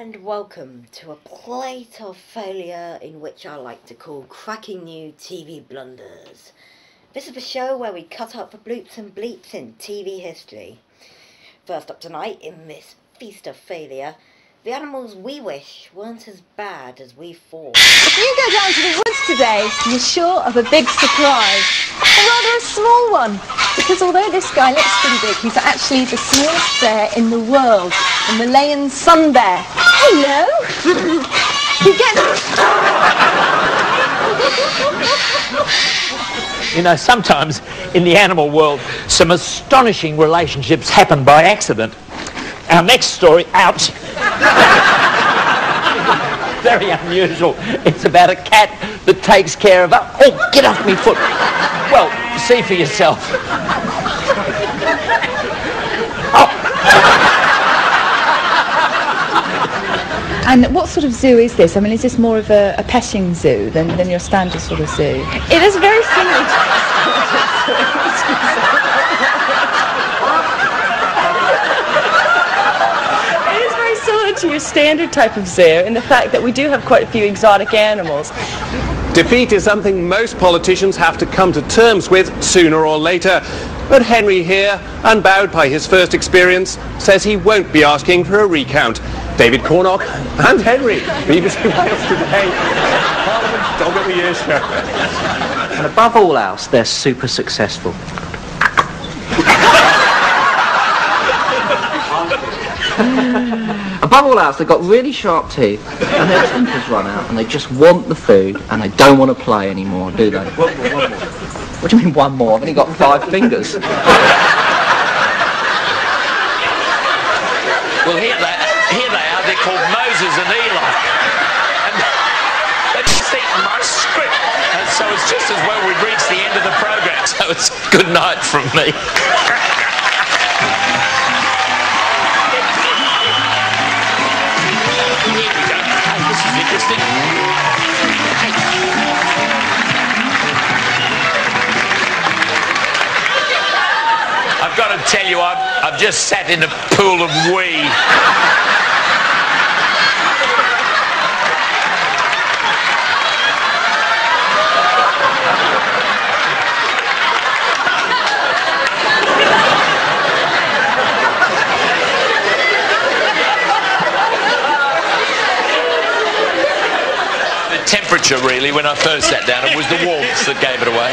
And welcome to a plate of failure in which I like to call cracking new TV blunders. This is a show where we cut up the bloops and bleeps in TV history. First up tonight in this feast of failure, the animals we wish weren't as bad as we thought. If you go down to the woods today, you're sure of a big surprise. Or rather a small one. Because although this guy looks pretty big, he's actually the smallest bear in the world. The Malayan sun bear. Hello! You know, sometimes in the animal world, some astonishing relationships happen by accident. Our next story, ouch, very unusual. It's about a cat that takes care of a... Oh, get off me foot. Well, see for yourself. And what sort of zoo is this? I mean, is this more of a petting zoo than your standard sort of zoo? It is very similar to to your standard type of zoo in the fact that we do have quite a few exotic animals. Defeat is something most politicians have to come to terms with sooner or later. But Henry here, unbowed by his first experience, says he won't be asking for a recount. David Cornock and Henry, BBC Wales Today, Parliament's Dog of the Year show. And above all else, they're super successful. Above all else, they've got really sharp teeth, and their tempers run out, and they just want the food, and they don't want to play anymore, do they? One more. What do you mean one more? I've only got 5 fingers. Well, here they are. They're called Moses and Eli. And they've just eaten my script. And so it's just as well we've reached the end of the programme. So it's good night from me. Interesting. I've got to tell you, I've just sat in a pool of wee. Temperature really when I first sat down, it was the warmth that gave it away.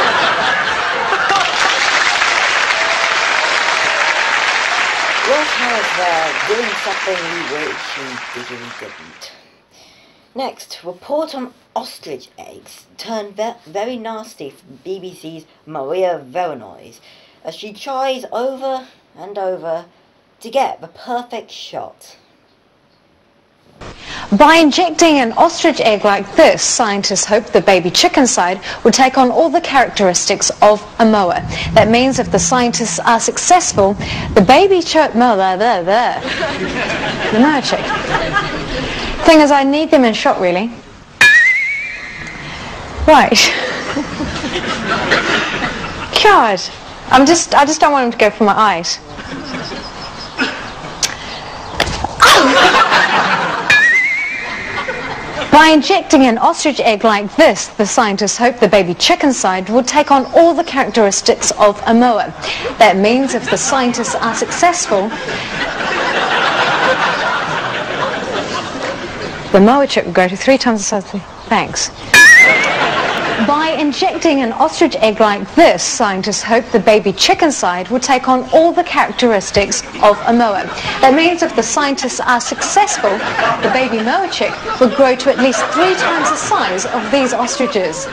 Yes, however, doing something we wish we didn't. Next, report on ostrich eggs turned very nasty from BBC's Maria Veranois as she tries over and over to get the perfect shot. By injecting an ostrich egg like this, scientists hope the baby chicken side will take on all the characteristics of a moa. That means if the scientists are successful, the baby the moa chick. Thing is, I need them in shot, really. Right. God, I just don't want them to go for my eyes. By injecting an ostrich egg like this, the scientists hope the baby chicken side will take on all the characteristics of a moa. That means if the scientists are successful, the moa chick will grow to 3 times the size of the... Thanks. By injecting an ostrich egg like this, scientists hope the baby chicken side will take on all the characteristics of a moa. That means if the scientists are successful, the baby moa chick will grow to at least 3 times the size of these ostriches.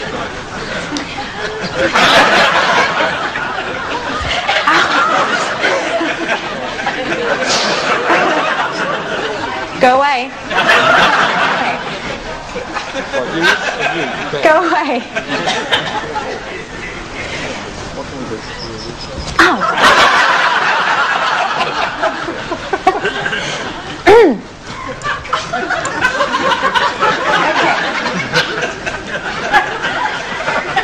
Go away. Go away. Ow.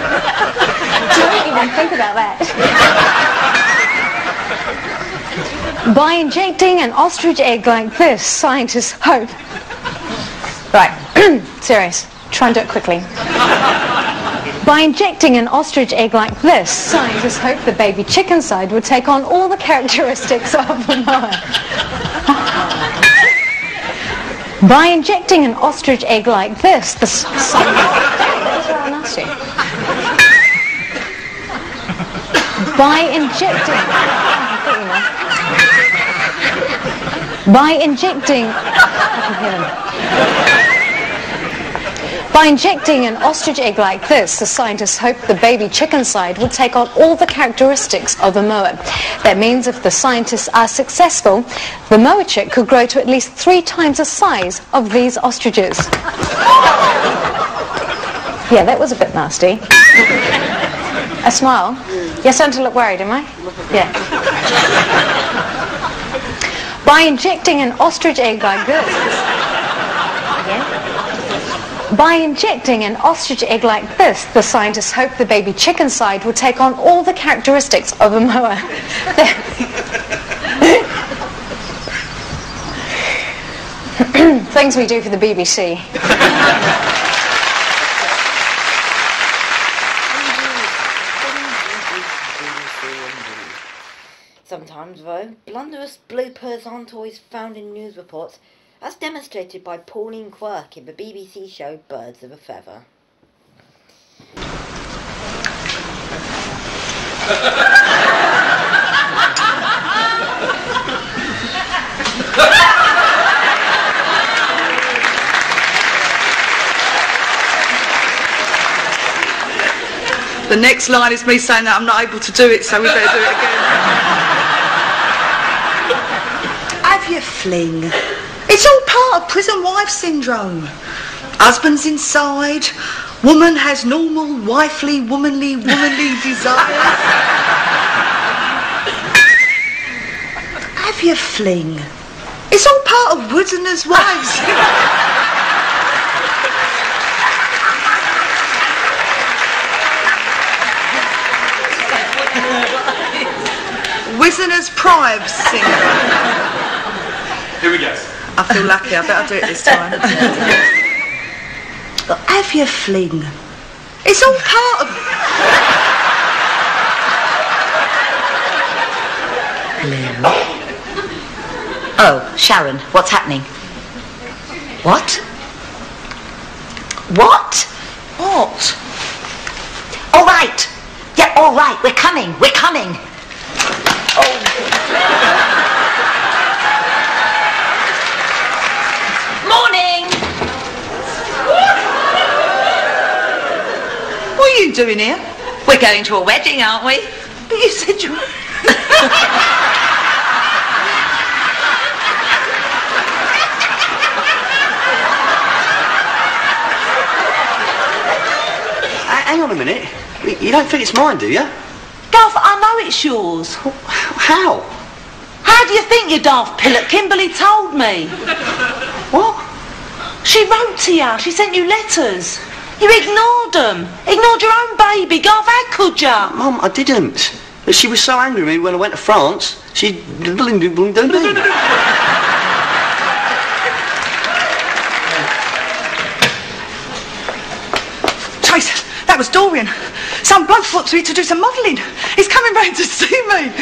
Don't even think about that. By injecting an ostrich egg like this, scientists hope... Right, serious. Try and do it quickly. By injecting an ostrich egg like this, scientists hope the baby chicken side would take on all the characteristics of the moa. By injecting an ostrich egg like this, the By injecting an ostrich egg like this, the scientists hope the baby chicken side would take on all the characteristics of a moa. That means if the scientists are successful, the moa chick could grow to at least 3 times the size of these ostriches. Yeah, that was a bit nasty. A smile? You're starting to look worried, am I? Yeah. By injecting an ostrich egg like this... Again? By injecting an ostrich egg like this, the scientists hope the baby chicken side will take on all the characteristics of a moa. Things we do for the BBC. Sometimes, though, blunderous bloopers aren't always found in news reports, as demonstrated by Pauline Quirk in the BBC show Birds of a Feather. The next line is me saying that I'm not able to do it, so we better do it again. Have your fling. It's all part of prison wife syndrome. Husband's inside, woman has normal, wifely, womanly desires. Have your fling. It's all part of Woodner's wives. Wizeners Prives syndrome. Here we go. I feel lucky, I better do it this time. But have your fling. It's all part of... Hello. Oh, Sharon, what's happening? What? What? What? All right. Yeah, all right, we're coming. Morning! What are you doing here? We're going to a wedding, aren't we? But you said you... Hang on a minute. You don't think it's mine, do you? Gov, I know it's yours. How? How do you think, you daft pillock? Kimberly told me. What? She wrote to you. She sent you letters. You ignored them. Ignored your own baby. Gov, how could you? Mum, I didn't. But she was so angry with me when I went to France. She... Trace, that was Dorian. Some bloke wants me to do some modelling. He's coming round to see me.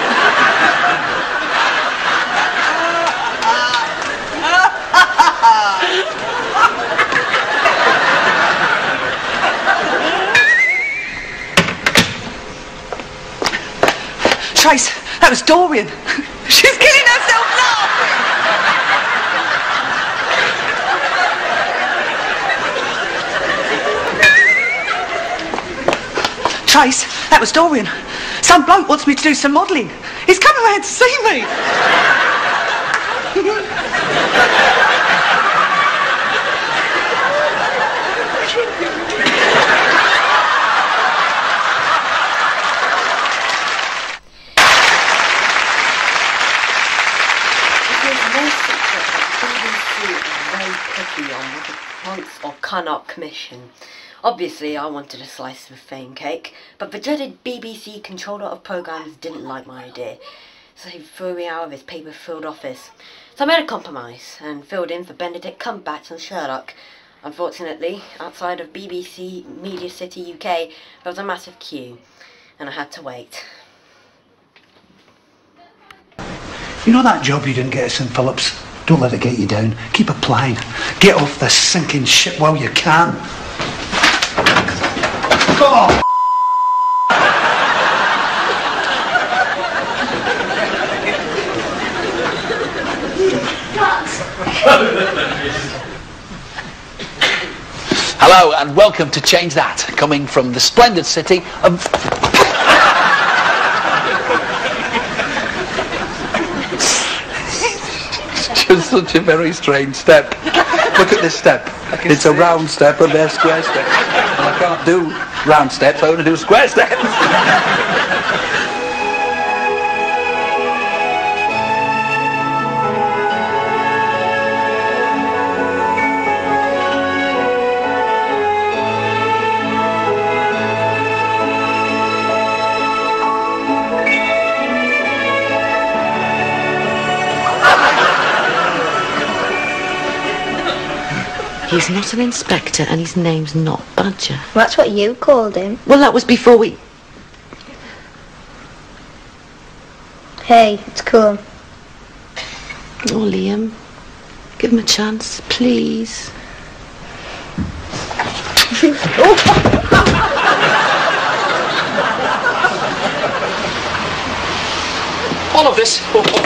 Trace, that was Dorian. She's killing herself laughing. Trace, that was Dorian. Some bloke wants me to do some modelling. He's coming round to see me. On what it wants or cannot commission. Obviously I wanted a slice of fame cake, but the dreaded BBC controller of programmes didn't like my idea. so he threw me out of his paper-filled office. So I made a compromise and filled in for Benedict Cumberbatch and Sherlock. Unfortunately, outside of BBC Media City UK, there was a massive queue, and I had to wait. You know that job you didn't get at St Phillips? Don't let it get you down. Keep applying. Get off this sinking ship while you can. Oh! Hello and welcome to Change That, coming from the splendid city of... Just such a very strange step. Look at this step. It's a round step and they're square steps. And I can't do round steps, I only do square steps. He's not an inspector and his name's not Badger. That's what you called him. Well, that was before we... Hey, it's cool. Oh, Liam. Give him a chance, please. All of this...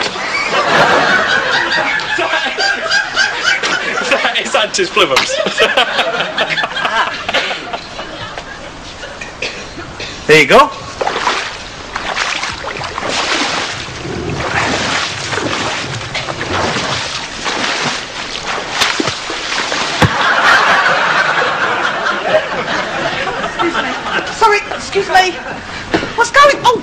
It's anti-splivums. There you go. Sorry, excuse me. What's going on?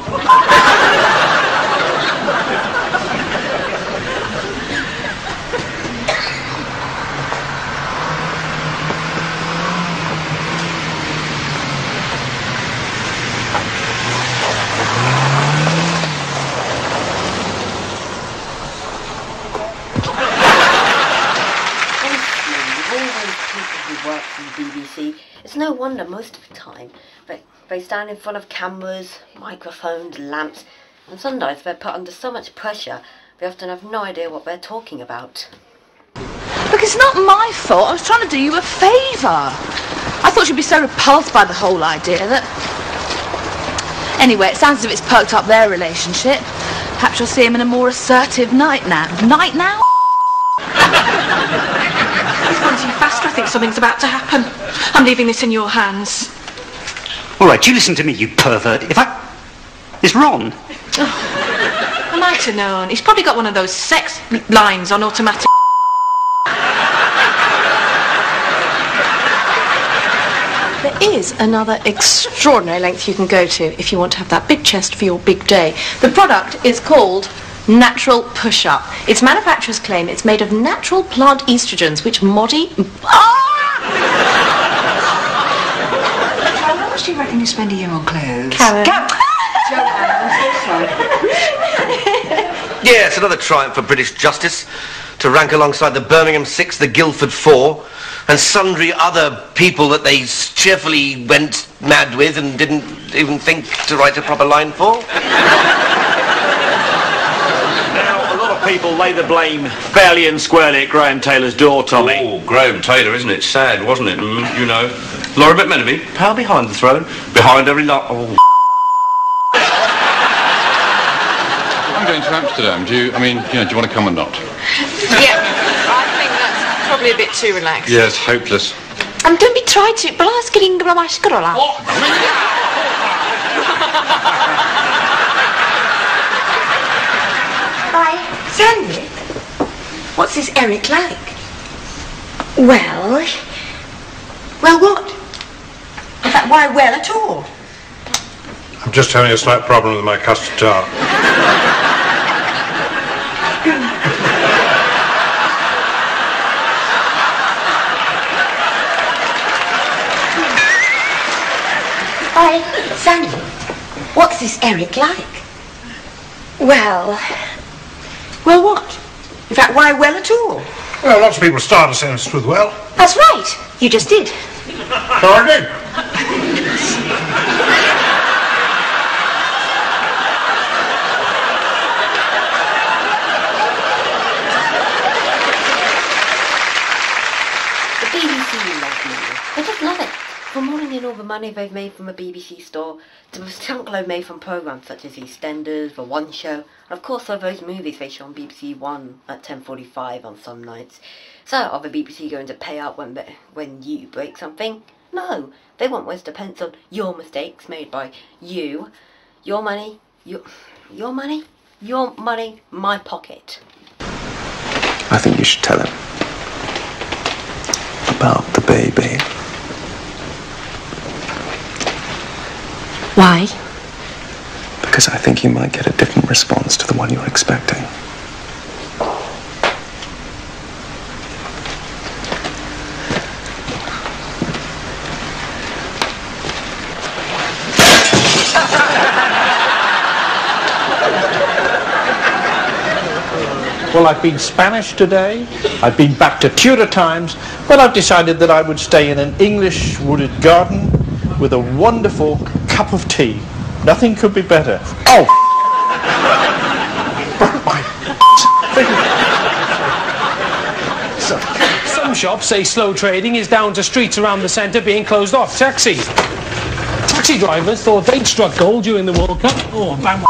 BBC, it's no wonder most of the time they stand in front of cameras, microphones, lamps, and sometimes they're put under so much pressure they often have no idea what they're talking about. Look, it's not my fault. I was trying to do you a favour. I thought you'd be so repulsed by the whole idea that... Anyway, it sounds as if it's perked up their relationship. Perhaps you'll see him in a more assertive night now. Night now? He's gone too fast. I think something's about to happen. I'm leaving this in your hands. All right, you listen to me, you pervert. It's Ron. Oh, I might have known. He's probably got one of those sex lines on automatic. There is another extraordinary length you can go to if you want to have that big chest for your big day. The product is called Natural Push-Up. Its manufacturers claim it's made of natural plant estrogens which How much do you reckon you spend a year on clothes? Karen. Yeah, it's another triumph for British justice to rank alongside the Birmingham 6, the Guildford 4, and sundry other people that they cheerfully went mad with and didn't even think to write a proper line for. Now, a lot of people lay the blame fairly and squarely at Graham Taylor's door, Tommy. Oh, Graham Taylor, isn't it? Sad, wasn't it? You know. Laura McMenemy, power behind the throne, behind every lot. Oh. I'm going to Amsterdam. Do you want to come or not? Yeah, I think that's probably a bit too relaxed. Yes, hopeless. And don't be trying to... Hi, Sandy. What's this Eric like? Well, what? In fact, why well at all? I'm just having a slight problem with my custard tart. Hi, Sandy. What's this Eric like? Well... Well, what? In fact, why well at all? Well, lots of people start a sentence with well. That's right. You just did. So I did. The BBC love me. They just love it. From rolling in all the money they've made from a BBC store, to the chunkload made from programmes such as EastEnders, The One Show, and of course all those movies they show on BBC One at 10:45 on some nights. So, are the BBC going to pay out when you break something? No, they want Wes to pencil your mistakes made by you. Your money, your money, my pocket. I think you should tell him about the baby. Why? Because I think you might get a different response to the one you're expecting. Well, I've been Spanish today, I've been back to Tudor times, but I've decided that I would stay in an English wooded garden with a wonderful cup of tea. Nothing could be better. Oh! Some shops say slow trading is down to streets around the centre being closed off. Taxi drivers thought they'd struck gold during the World Cup. Oh, bang.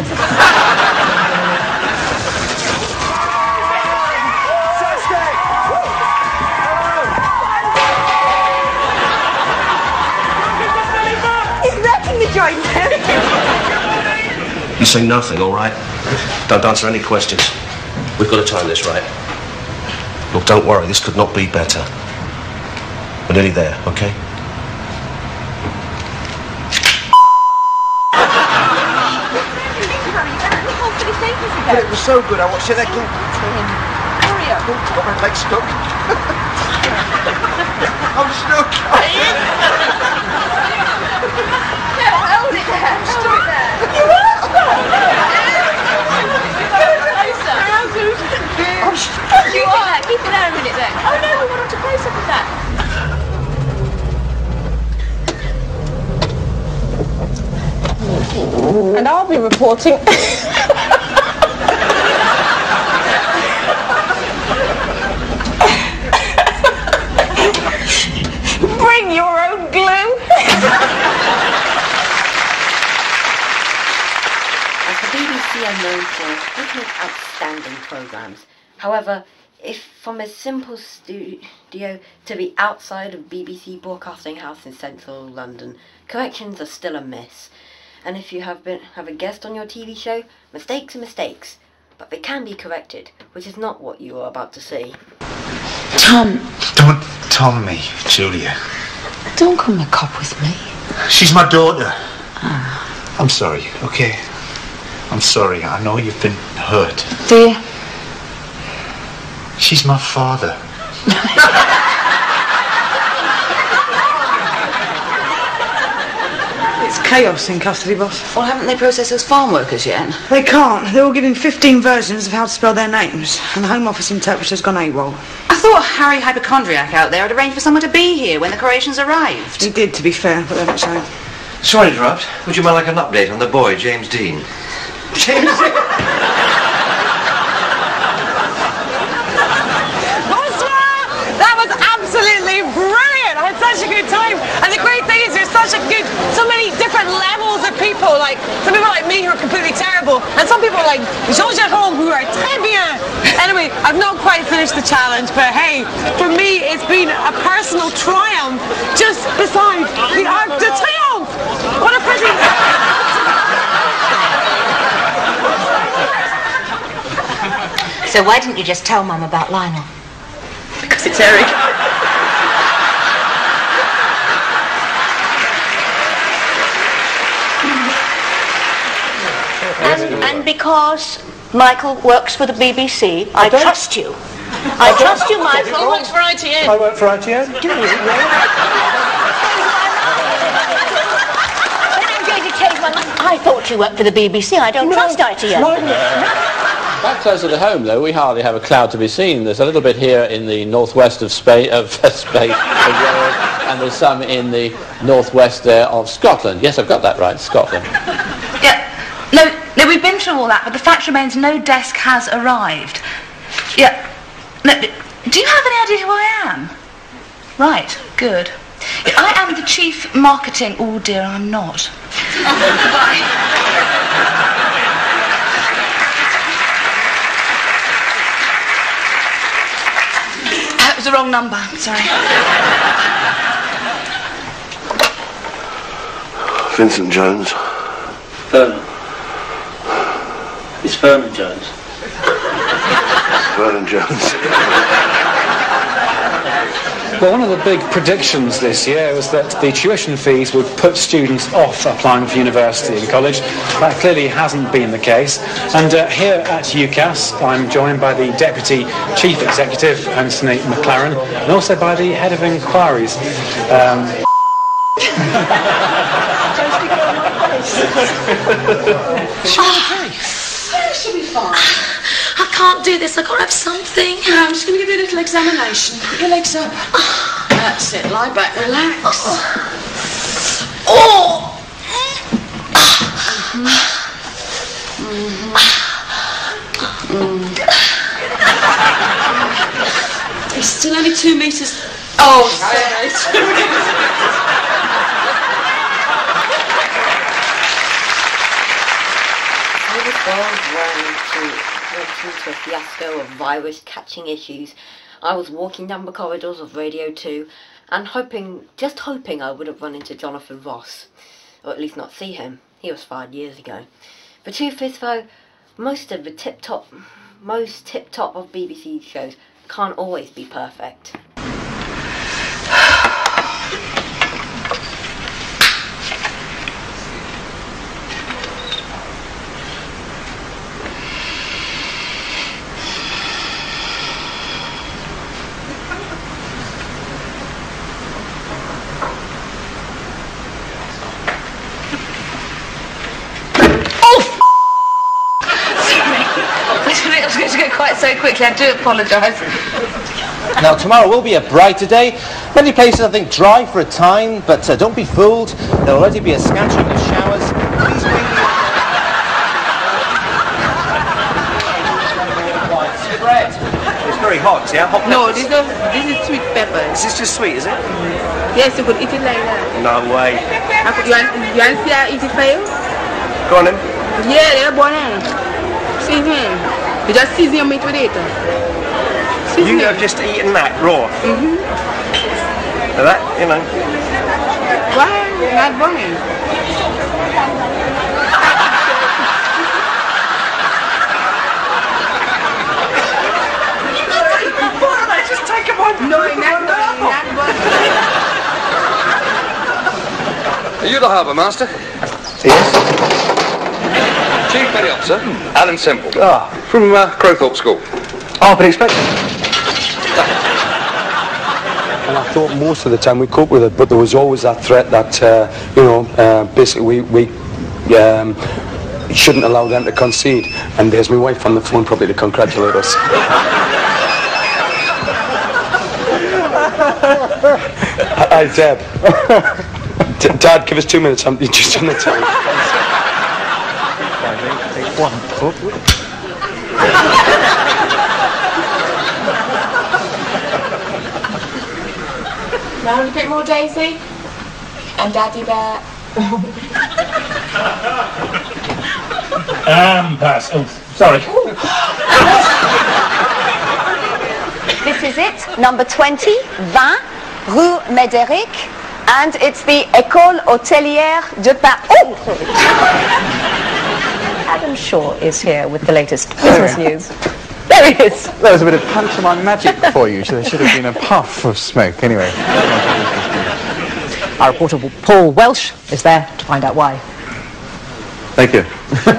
You say nothing, all right? Don't answer any questions. We've got to time this right. Look, don't worry, this could not be better. We're nearly there, okay? It was so good, I watched it again. Hurry up. Got my leg stuck. I'm stuck. Hold it there. Hold it there. You are? I'm stuck. You are. Keep it there a minute then. Oh no, we want to close up with that. And I'll be reporting. Bring your own glue. The BBC are known for making outstanding programmes. However, if from a simple studio to the outside of BBC Broadcasting House in central London, corrections are still a miss. And if you have a guest on your TV show, mistakes are mistakes, but they can be corrected, which is not what you are about to see. Tom. Don't Tom me, Julia. Don't come a cop with me. She's my daughter. I'm sorry, okay? I'm sorry, I know you've been hurt. Do you? She's my father. It's chaos in custody, boss. Well, haven't they processed those farm workers yet? They can't. They're all giving 15 versions of how to spell their names, and the Home Office interpreter's gone AWOL. I thought Harry Hypochondriac out there had arranged for someone to be here when the Croatians arrived. He did, to be fair, but they're not showing. Sorry to interrupt. Would you mind like an update on the boy, James Dean? James Dean? Bonsoir! That was absolutely brilliant! I had such a good time. And the great thing is there's so many different levels of people. Like, some people like me who are completely terrible, and some people like Jean-Jérôme who are très bien. Anyway, I've not quite finished the challenge, but hey, for me it's been a personal triumph just beside the Arc de Triomphe. What a pretty... So why didn't you just tell Mum about Lionel? Because it's Eric. And because Michael works for the BBC, I trust you. I trust you, Michael. I work for ITN. I work for ITN. Do you? Then I'm going to take I thought you worked for the BBC. I don't trust ITN. Back closer to home, though, we hardly have a cloud to be seen. There's a little bit here in the northwest of Spain, of Wales, and there's some in the northwest of Scotland. Yes, I've got that right, Scotland. Yeah. No, we've been through all that, but the fact remains no desk has arrived. Yeah. No, do you have any idea who I am? Right, good. Yeah, I am the chief marketing... Oh, dear, I'm not. Goodbye. It was the wrong number, sorry. Vincent Jones. Vernon. It's Vernon Jones. Vernon Jones. Well, one of the big predictions this year was that the tuition fees would put students off applying for university and college. That clearly hasn't been the case. And here at UCAS, I'm joined by the Deputy Chief Executive, Anthony McLaren, and also by the Head of Inquiries. She'll be fine. I can't do this. I've got to have something. No, I'm just going to give you a little examination. Put your legs up. That's it. Lie back. Relax. Oh! It's still only 2 metres. Oh, sorry. Due to a fiasco of virus-catching issues, I was walking down the corridors of Radio 2 and just hoping I would have run into Jonathan Ross, or at least not see him. He was 5 years ago. The truth is, though, most tip-top of BBC shows can't always be perfect. Quite so quickly, I do apologise. Now, tomorrow will be a brighter day. Many places, I think, dry for a time, but don't be fooled. There will already be a scattering of showers. Please bring spread. It's very hot, yeah? Hot peppers. No, this is sweet pepper. Is this just sweet, is it? Yes, you could eat it like that. No way. You want to see how eat it for you? Go on then. Yeah, they're born in. See here. You just season your meat with it. You have just eaten that raw? Mm-hmm. So that, you know. Why? Not burning. Just take them on. No, not burning. Are you the harbour master? Yes. Chief Petty Officer, Alan Semple. Ah. From Crowthorpe School. Oh, but expected. And I thought most of the time we cope with it, but there was always that threat that, basically we shouldn't allow them to concede. And there's my wife on the phone probably to congratulate us. Hi, Deb. Dad, give us 2 minutes. I'm just on the telly. One pub. Now a bit more, Daisy. And Daddy Bear. Pass. Oh, sorry. This is it, number 20, 20, Rue Médéric, and it's the École Hôtelière de Paris. Oh! Adam Shaw is here with the latest business news. There he is. There was a bit of pantomime magic for you, so there should have been a puff of smoke. Anyway. Our reporter Paul Welsh is there to find out why. Thank you.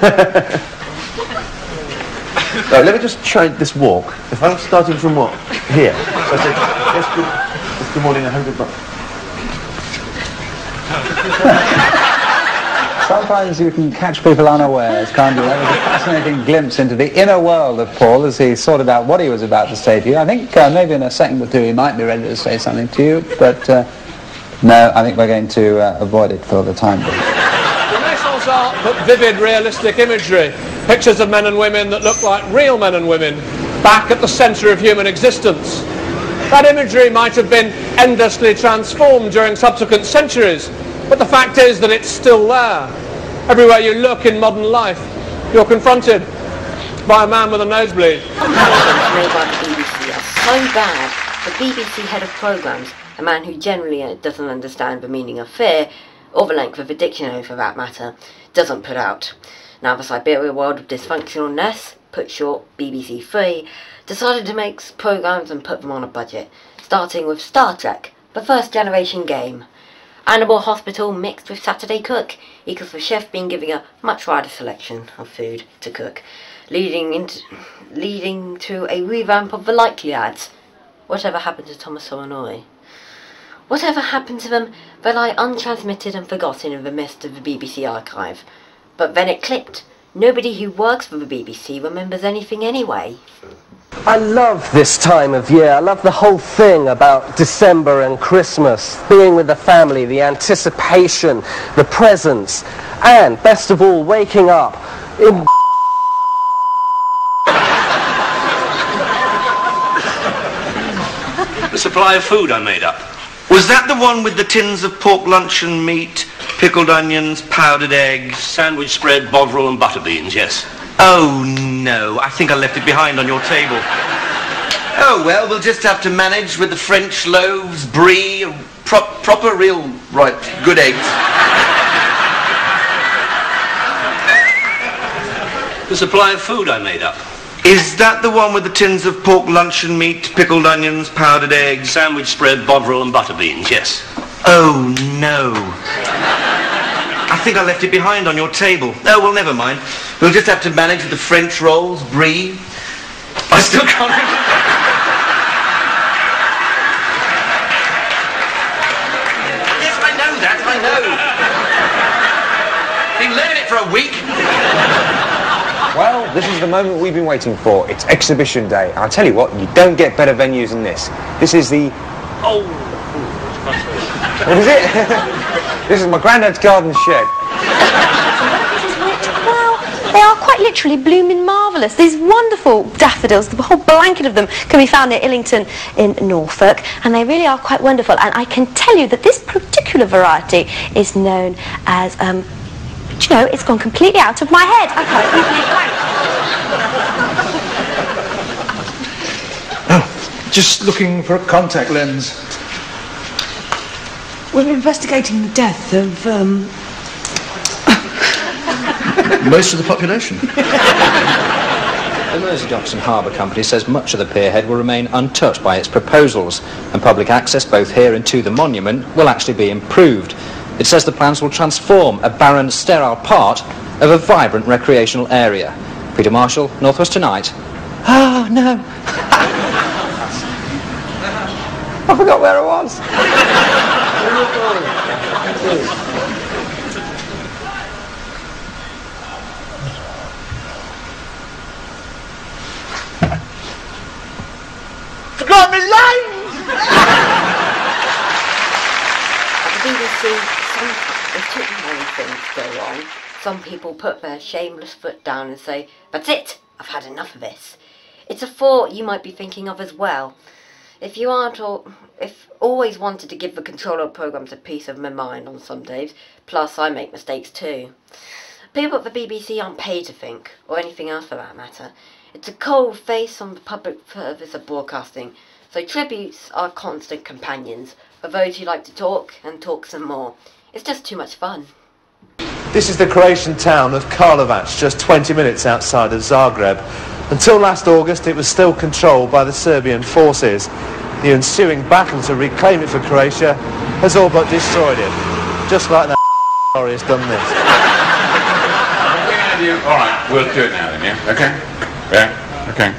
Right, let me just try this walk. If I'm starting from what? Here. So I said, yes, good morning, 100 bucks. Sometimes you can catch people unawares, can't you? That was a fascinating glimpse into the inner world of Paul as he sorted out what he was about to say to you. I think maybe in a second or two he might be ready to say something to you, but no, I think we're going to avoid it for the time being. Renaissance art put vivid, realistic imagery, pictures of men and women that look like real men and women, back at the centre of human existence. That imagery might have been endlessly transformed during subsequent centuries, but the fact is that it's still there. Everywhere you look in modern life, you're confronted by a man with a nosebleed. Made by the BBC are so bad, the BBC head of programmes, a man who generally doesn't understand the meaning of fear, or the length of a dictionary for that matter, doesn't put out. Now the Siberia world of dysfunctionalness, put short BBC 3, decided to make programmes and put them on a budget, starting with Star Trek, the first generation game. Animal Hospital mixed with Saturday Cook equals the chef being given a much wider selection of food to cook, leading to a revamp of the Likely ads. Whatever happened to Thomas Thomanory? Whatever happened to them, they lie untransmitted and forgotten in the midst of the BBC archive. But then it clicked. Nobody who works for the BBC remembers anything anyway. I love this time of year. I love the whole thing about December and Christmas, being with the family, the anticipation, the presents, and, best of all, waking up in The supply of food I made up. Was that the one with the tins of pork luncheon meat, pickled onions, powdered eggs? Sandwich spread, bovril and butter beans, yes. Oh, no. I think I left it behind on your table. Oh, well, we'll just have to manage with the French loaves, brie, proper, real, right, good eggs. The supply of food I made up. Is that the one with the tins of pork luncheon meat, pickled onions, powdered eggs? Sandwich spread, bovril and butter beans, yes. Oh, no. I think I left it behind on your table. Oh, well, never mind. We'll just have to manage with the French rolls, brie. I still can't remember. Yes, I know that, I know. Been learning it for a week. Well, this is the moment we've been waiting for. It's exhibition day. I'll tell you what, you don't get better venues than this. This is the... Oh! What is it? This is my granddad's garden shed. Well, they are quite literally blooming marvellous. These wonderful daffodils, the whole blanket of them can be found near Illington in Norfolk, and they really are quite wonderful. And I can tell you that this particular variety is known as, do you know, it's gone completely out of my head. I can't Oh, just looking for a contact lens. We're investigating the death of, most of the population. The Mersey-Docks and Harbour Company says much of the pierhead will remain untouched by its proposals, and public access both here and to the monument will actually be improved. It says the plans will transform a barren, sterile part of a vibrant recreational area. Peter Marshall, North West Tonight. Oh, no. I forgot where I was. Forgot my lines! At the BBC, it took many things to go wrong. Some people put their shameless foot down and say, "That's it, I've had enough of this." It's a thought you might be thinking of as well. If you aren't, or if always wanted to give the controller of programmes a piece of my mind on some days, plus I make mistakes too. People at the BBC aren't paid to think, or anything else for that matter. It's a cold face on the public service of broadcasting, so tributes are constant companions for those who like to talk and talk some more. It's just too much fun. This is the Croatian town of Karlovac, just 20 minutes outside of Zagreb. Until last August, it was still controlled by the Serbian forces. The ensuing battle to reclaim it for Croatia has all but destroyed it. Just like that story has done this. All right, we'll do it now then, yeah? Okay? Yeah? Okay.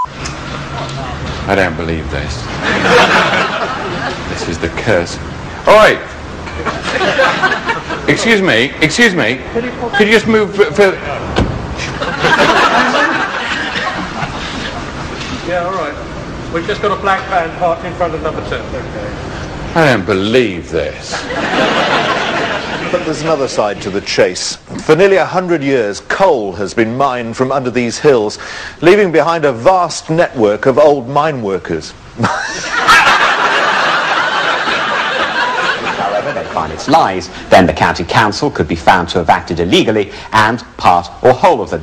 I don't believe this. This is the curse. Oh, Oi! Excuse me, could you just move further? Yeah, all right. We've just got a black van parked in front of number 2. I don't believe this. But there's another side to the chase. For nearly 100 years, coal has been mined from under these hills, leaving behind a vast network of old mine workers. However, they find its lies, then the county council could be found to have acted illegally, and part or whole of them.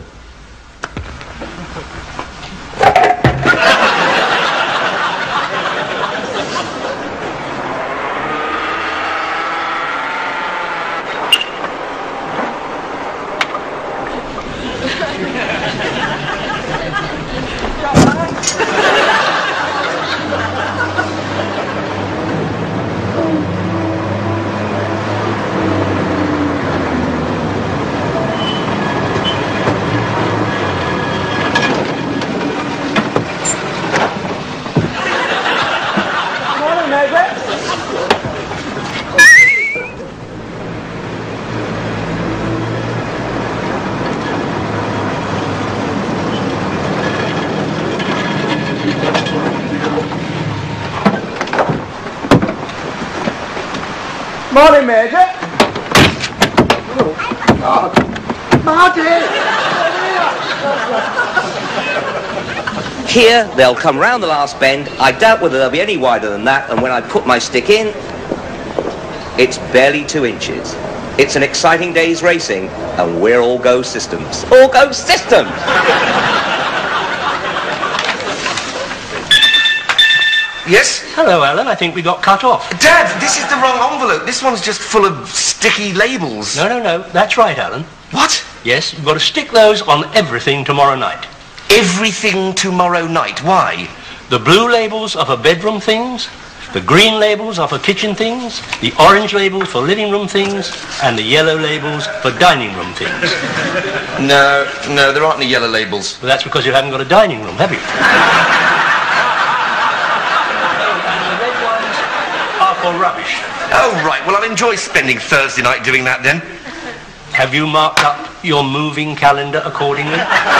Morning, Major. Marty! Here, they'll come round the last bend. I doubt whether they'll be any wider than that, and when I put my stick in, it's barely 2 inches. It's an exciting day's racing, and we're all go systems. All go systems! Yes? Hello, Alan. I think we got cut off. Dad, this is the wrong envelope. This one's just full of sticky labels. No. That's right, Alan. What? Yes, you've got to stick those on everything tomorrow night. Everything tomorrow night? Why? The blue labels are for bedroom things, the green labels are for kitchen things, the orange labels for living room things, and the yellow labels for dining room things. No, there aren't any yellow labels. Well, that's because you haven't got a dining room, have you? Or rubbish. Oh, right. Well, I'll enjoy spending Thursday night doing that then. Have you marked up your moving calendar accordingly?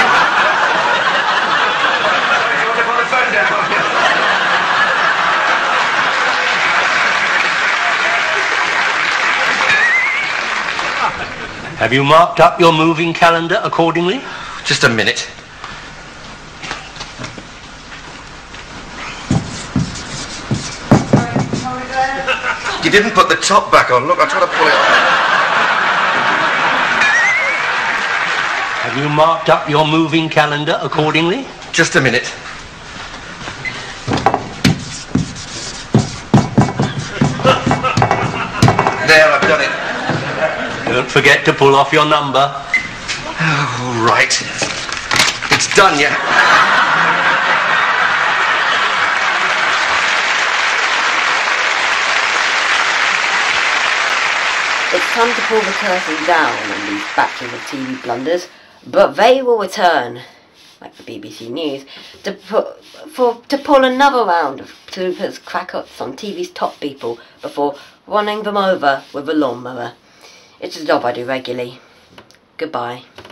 Have you marked up your moving calendar accordingly? Just a minute. You didn't put the top back on. Look, I tried to pull it off. Have you marked up your moving calendar accordingly? Just a minute. There, I've done it. Don't forget to pull off your number. Oh, right. It's done, yeah. It's time to pull the curtain down on these batches of TV blunders, but they will return, like the BBC News, to pull another round of bloopers crack-ups on TV's top people before running them over with a lawnmower. It's a job I do regularly. Goodbye.